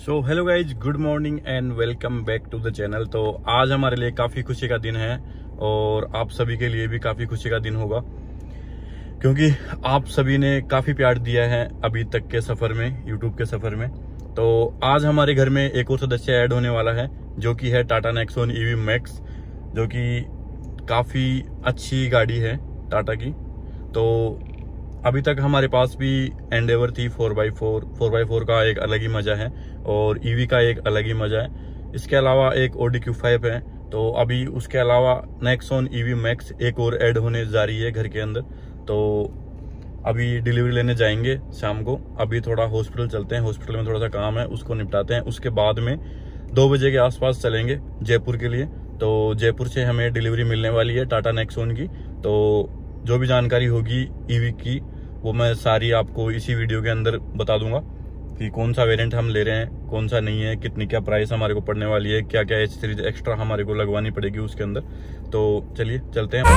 So hello guys, good morning and welcome back to the channel. तो आज हमारे लिए काफ़ी खुशी का दिन है और आप सभी के लिए भी काफ़ी खुशी का दिन होगा, क्योंकि आप सभी ने काफ़ी प्यार दिया है अभी तक के सफ़र में, यूट्यूब के सफ़र में। तो आज हमारे घर में एक और सदस्य ऐड होने वाला है, जो कि है टाटा नेक्सॉन ईवी मैक्स, जो कि काफ़ी अच्छी गाड़ी है टाटा की। तो अभी तक हमारे पास भी एंडेवर थी 4x4 का एक अलग ही मजा है और ईवी का एक अलग ही मजा है। इसके अलावा एक ऑडी Q5 है। तो अभी उसके अलावा नेक्सॉन ईवी मैक्स एक और ऐड होने जा रही है घर के अंदर। तो अभी डिलीवरी लेने जाएंगे शाम को। अभी थोड़ा हॉस्पिटल चलते हैं, हॉस्पिटल में थोड़ा सा काम है, उसको निपटाते हैं। उसके बाद में 2 बजे के आसपास चलेंगे जयपुर के लिए। तो जयपुर से हमें डिलीवरी मिलने वाली है टाटा नेक्सॉन की। तो जो भी जानकारी होगी ईवी की वो मैं सारी आपको इसी वीडियो के अंदर बता दूंगा कि कौन सा वेरिएंट हम ले रहे हैं, कौन सा नहीं है, कितनी क्या प्राइस हमारे को पड़ने वाली है, क्या क्या सीरीज एक्स्ट्रा हमारे को लगवानी पड़ेगी उसके अंदर। तो चलिए चलते हैं।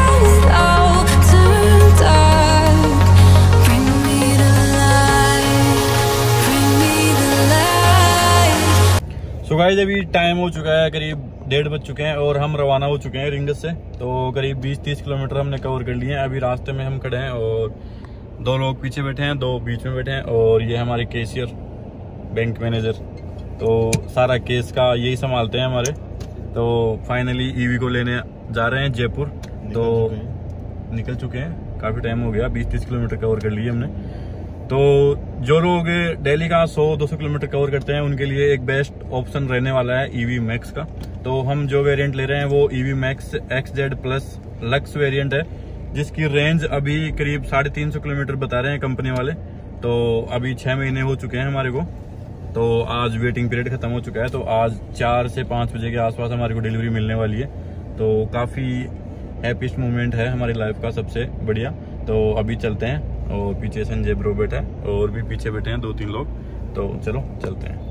सो गाइस, अभी टाइम हो चुका है, करीब 1:30 बज चुके हैं और हम रवाना हो चुके हैं रिंगस से। तो करीब 20-30 किलोमीटर हमने कवर कर लिए हैं। अभी रास्ते में हम खड़े हैं और 2 लोग पीछे बैठे हैं, 2 बीच में बैठे हैं और ये हमारे कैशियर, बैंक मैनेजर। तो सारा केस का यही संभालते हैं हमारे। तो फाइनली ईवी को लेने जा रहे हैं जयपुर। तो निकल चुके हैं, काफ़ी टाइम हो गया, 20-30 किलोमीटर कवर कर लिए हमने। तो जो लोग डेली का 100-200 किलोमीटर कवर करते हैं उनके लिए एक बेस्ट ऑप्शन रहने वाला है ईवी मैक्स का। तो हम जो वेरिएंट ले रहे हैं वो EV max XZ plus lux variant है, जिसकी रेंज अभी करीब 350 किलोमीटर बता रहे हैं कंपनी वाले। तो अभी 6 महीने हो चुके हैं हमारे को। तो आज वेटिंग पीरियड खत्म हो चुका है। तो आज 4 से 5 बजे के आसपास हमारे को डिलीवरी मिलने वाली है। तो काफ़ी हैप्पीस्ट मोमेंट है हमारी लाइफ का, सबसे बढ़िया। तो अभी चलते हैं और पीछे संजय ब्रो बैठा है और भी पीछे बैठे हैं 2-3 लोग। तो चलो चलते हैं।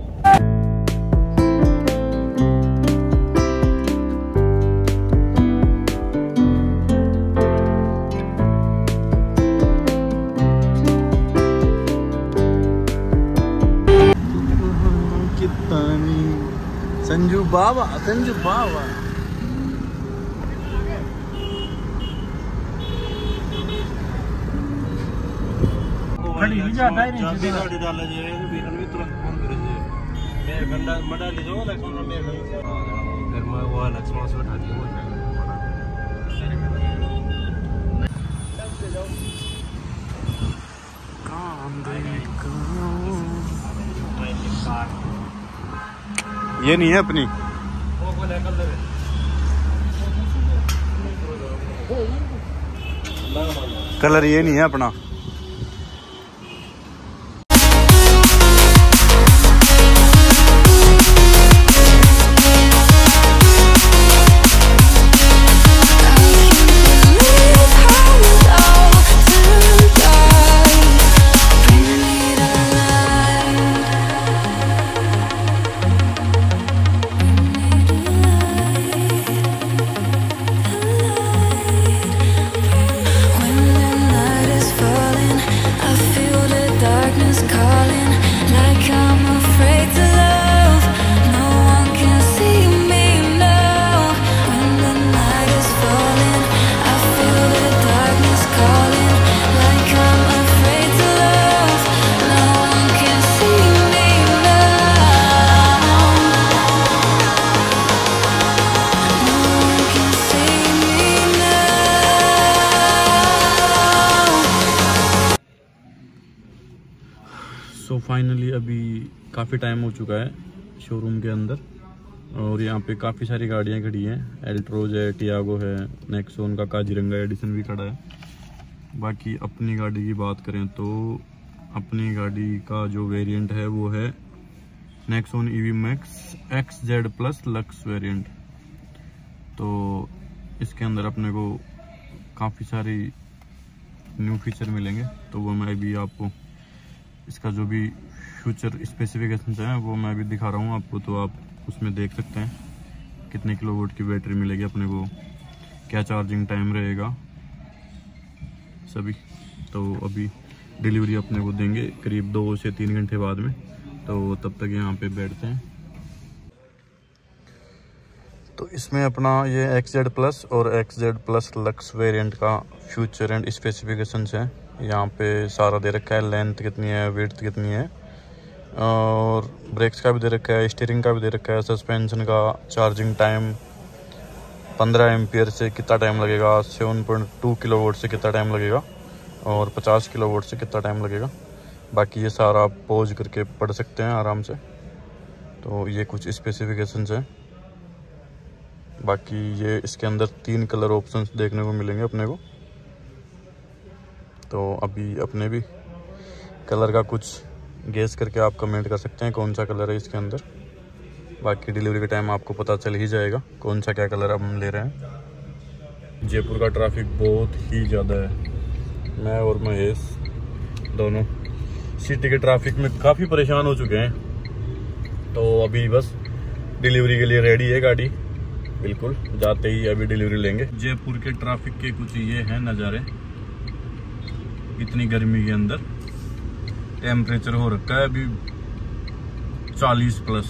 संजू बाबा खड़ी नहीं जाता है। नहीं गाड़ी डाला जाए तो बीरन भी तुरंत फोन करे जे मेरे गंदा मडा ले जाओ लक्ष्मण मेरे से फिर मैं वो लक्ष्मण से उठा दिया। ये नहीं है अपनी, कलर ये नहीं है अपना। सो फाइनली अभी काफ़ी टाइम हो चुका है शोरूम के अंदर और यहाँ पे काफ़ी सारी गाड़ियाँ खड़ी हैं। एल्ट्रोज है, टियागो है, नेक्सॉन का काजीरंगा एडिशन भी खड़ा है। बाकी अपनी गाड़ी की बात करें तो अपनी गाड़ी का जो वेरिएंट है वो है Nexon EV max XZ plus lux variant. तो इसके अंदर अपने को काफ़ी सारी न्यू फीचर मिलेंगे। तो वो मैं भी आपको इसका जो भी फ्यूचर स्पेसिफिकेशंस हैं वो मैं भी दिखा रहा हूँ आपको। तो आप उसमें देख सकते हैं कितने किलोवाट की बैटरी मिलेगी अपने को, क्या चार्जिंग टाइम रहेगा सभी। तो अभी डिलीवरी अपने को देंगे करीब 2 से 3 घंटे बाद में। तो तब तक यहाँ पे बैठते हैं। तो इसमें अपना ये XZ प्लस और XZ प्लस लक्स वेरिएंट का फ्यूचर एंड स्पेसिफिकेशंस है। यहाँ पे सारा दे रखा है, लेंथ कितनी है, विड्थ कितनी है, और ब्रेक्स का भी दे रखा है, स्टीयरिंग का भी दे रखा है, सस्पेंशन का, चार्जिंग टाइम 15 एम्पियर से कितना टाइम लगेगा, 7.2 किलोवाट से कितना टाइम लगेगा, और 50 किलोवाट से कितना टाइम लगेगा। बाकी ये सारा आप पॉज करके पढ़ सकते हैं आराम से। तो ये कुछ स्पेसिफिकेशंस हैं। बाकी ये इसके अंदर 3 कलर ऑप्शंस देखने को मिलेंगे अपने को। तो अभी अपने भी कलर का कुछ गेस करके आप कमेंट कर सकते हैं कौन सा कलर है इसके अंदर। बाकी डिलीवरी के टाइम आपको पता चल ही जाएगा कौन सा क्या कलर अब हम ले रहे हैं। जयपुर का ट्रैफिक बहुत ही ज़्यादा है। मैं और महेश दोनों सिटी के ट्रैफिक में काफ़ी परेशान हो चुके हैं। तो अभी बस डिलीवरी के लिए रेडी है गाड़ी, बिल्कुल जाते ही अभी डिलीवरी लेंगे। जयपुर के ट्रैफिक के कुछ ये हैं नज़ारे। इतनी गर्मी के अंदर टेम्परेचर हो रखा है अभी 40 प्लस,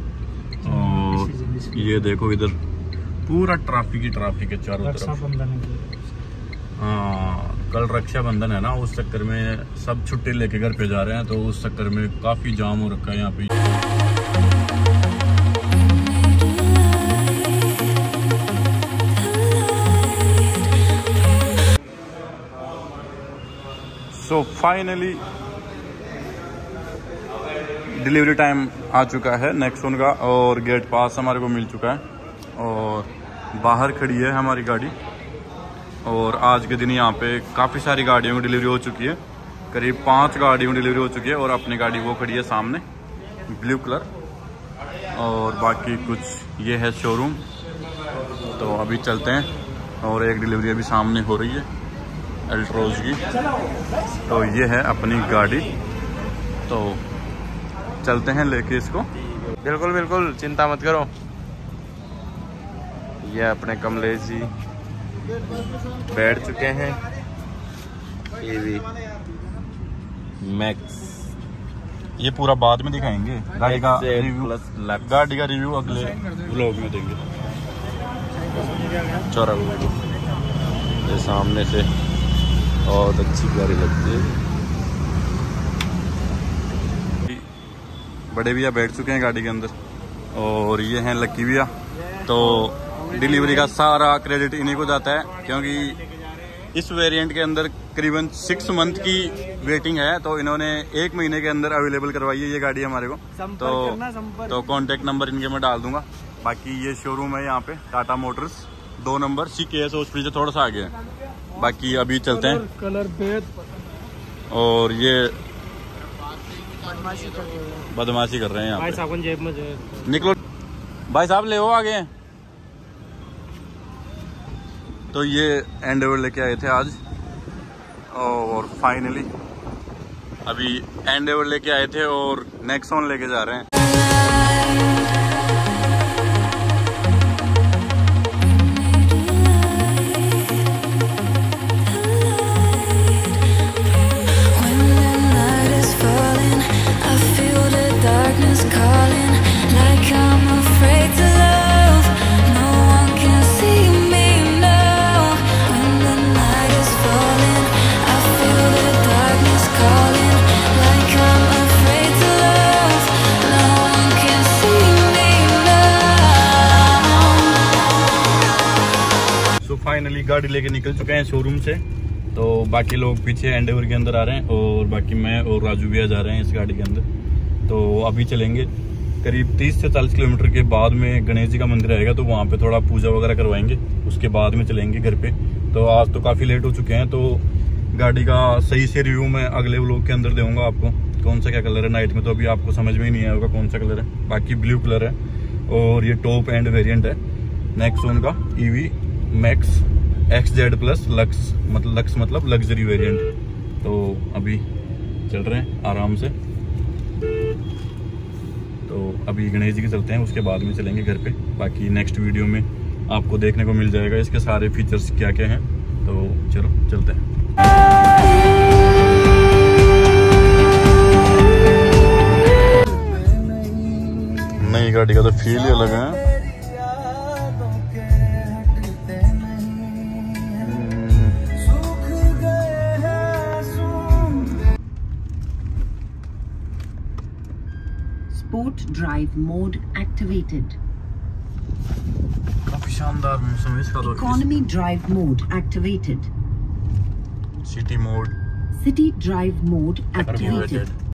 और ये देखो इधर पूरा ट्रैफिक ही ट्रैफिक है चारों तरफ। हाँ, कल रक्षाबंधन है ना, उस चक्कर में सब छुट्टी लेके घर पे जा रहे हैं, तो उस चक्कर में काफी जाम हो रखा है यहाँ पे। सो फाइनली डिलीवरी टाइम आ चुका है नेक्सॉन का, और गेट पास हमारे को मिल चुका है, और बाहर खड़ी है हमारी गाड़ी। और आज के दिन यहाँ पे काफ़ी सारी गाड़ियों की डिलीवरी हो चुकी है, करीब 5 गाड़ियों की डिलीवरी हो चुकी है, और अपनी गाड़ी वो खड़ी है सामने ब्लू कलर। और बाकी कुछ ये है शोरूम। तो अभी चलते हैं, और एक डिलीवरी अभी सामने हो रही है अल्ट्रोज की। तो ये है अपनी गाड़ी, तो चलते हैं लेके इसको। बिल्कुल बिल्कुल, चिंता मत करो। ये अपने कमलेश जी बैठ चुके हैं। ईवी मैक्स, ये पूरा बाद में दिखाएंगे गाड़ी का रिव्यू, गाड़ी का रिव्यू अगले व्लॉग में देंगे। चौरा ये सामने से बहुत अच्छी गाड़ी लगती है। बड़े भैया बैठ चुके हैं गाड़ी के अंदर, और ये हैं लक्की भैया। तो डिलीवरी का सारा क्रेडिट इन्हीं को जाता है, क्योंकि इस वेरिएंट के अंदर करीबन 6 मंथ की वेटिंग है, तो इन्होंने 1 महीने के अंदर अवेलेबल करवाई है ये गाड़ी हमारे को। तो कांटेक्ट नंबर इनके मैं डाल दूंगा। बाकी ये शोरूम है यहाँ पे टाटा मोटर्स, 2 नंबर CKS हॉस्पिटल से थोड़ा सा आगे है। बाकी अभी चलते हैं। कलर और ये बदमाशी कर रहे हैं यहाँ भाई साहब, जेब में निकलो भाई साहब, ले हो आगे। तो ये एंडेवर लेके आए थे आज, और फाइनली अभी एंडेवर लेके आए थे और नेक्सॉन लेके जा रहे हैं। फाइनली गाड़ी लेके निकल चुके हैं शोरूम से। तो बाकी लोग पीछे एंडेवर के अंदर आ रहे हैं, और बाकी मैं और राजू भैया जा रहे हैं इस गाड़ी के अंदर। तो अभी चलेंगे करीब 30 से 40 किलोमीटर के बाद में गणेश जी का मंदिर आएगा, तो वहाँ पे थोड़ा पूजा वगैरह करवाएंगे, उसके बाद में चलेंगे घर पे। तो आज तो काफ़ी लेट हो चुके हैं, तो गाड़ी का सही से रिव्यू मैं अगले व्लॉग के अंदर दूंगा आपको, कौन सा क्या कलर है। नाइट में तो अभी आपको समझ में ही नहीं आया होगा कौन सा कलर है। बाकी ब्लू कलर है, और ये टॉप एंड वेरिएंट है नेक्सॉन का EV max XZ plus lux, मतलब लग्जरी वेरिएंट। तो अभी चल रहे हैं आराम से। तो अभी गणेश जी के चलते हैं, उसके बाद में चलेंगे घर पे। बाकी नेक्स्ट वीडियो में आपको देखने को मिल जाएगा इसके सारे फीचर्स क्या क्या हैं। तो चलो चलते हैं। नई गाड़ी का तो फील ही अलग है। Sport drive mode activated. काफी शानदार मौसम है इसका तो। Economy drive mode activated. City mode City drive mode activated.